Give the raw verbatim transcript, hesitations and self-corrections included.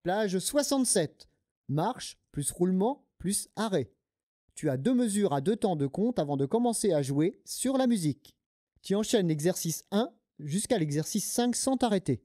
Plage soixante-sept. Marche plus roulement plus arrêt. Tu as deux mesures à deux temps de compte avant de commencer à jouer sur la musique. Tu enchaînes l'exercice un jusqu'à l'exercice cinq sans t'arrêter.